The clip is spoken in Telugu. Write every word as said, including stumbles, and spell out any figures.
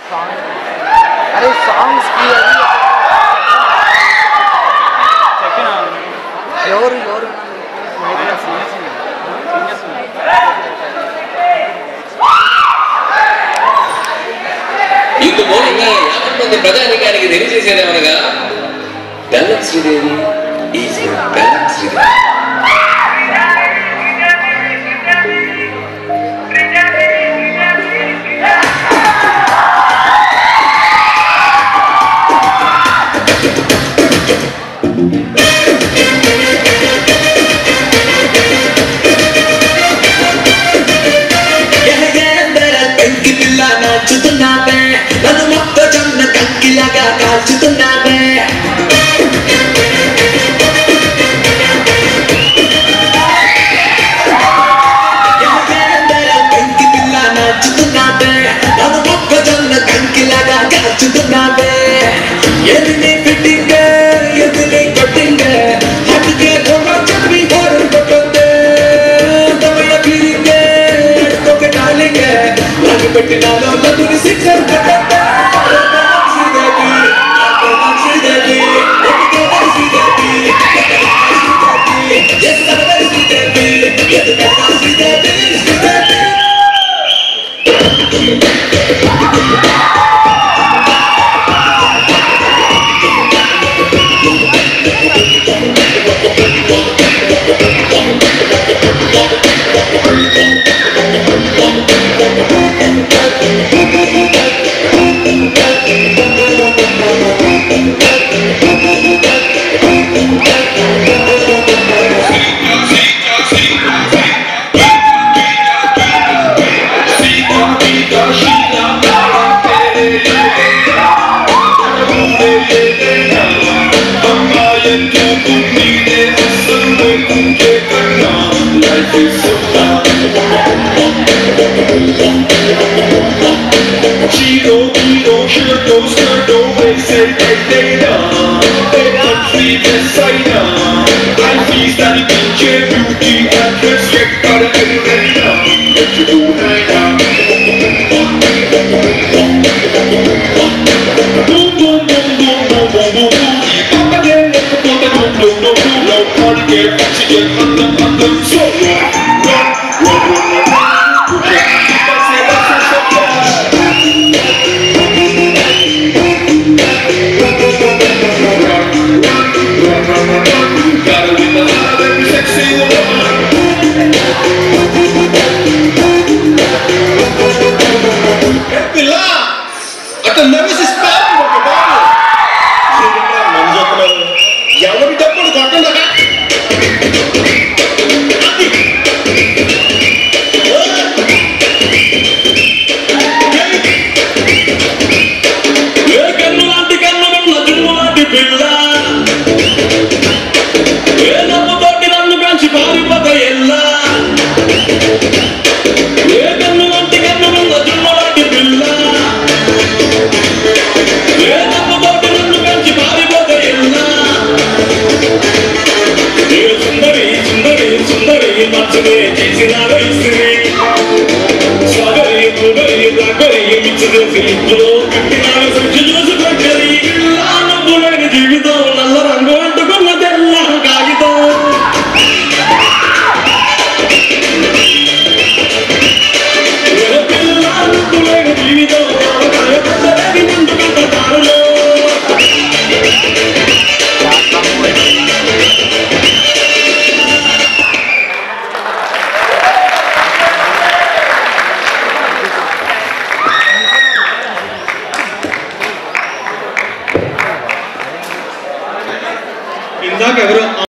अरे songs की ఎవరు ఎవరు ఇందు మూలంగా యాభై మంది ప్రజానికానికి తెలియజేసేదేమనగా బెల్లం శ్రీదేవి ఈజ్ బెల్లం శ్రీదేవి. నన్ను మొక్క జొన్న కంకిలాగా కాల్చుతున్నావే కంకి పిల్ల నాచుతున్నావే నన్ను మొక్క జొన్న కంకిలాగా కాల్చుతున్నావే ఎదిని ఫిట్టింగ్ ఎదిని కొట్టింగ్ హట్టుకే చెప్పి కొట్టే తమయ ఫీలింగ్ ఒక డార్లింగ్ నాకు పెట్టినాలో నదుని సిక్సర్ కొట్టే Sridevi Sridevi Sridevi Cheeto, Cheeto, Shirto, Skirto, they say they they done. They country designer. I feel that it can change beauty and respect. Got it everybody now. What you do now? Boom, boom, boom, boom, boom, boom, boom, boom. Up again, let's go to boom, boom, boom, boom. Now party get oxygen, under, under, so run, run, run, run, run. ఎవరి డబ్బులు కొట్టండి జీవితం నల్ల రంగు అంటుకున్న తెల్ల కాగితం జీవితం ఇందాక ఎవరు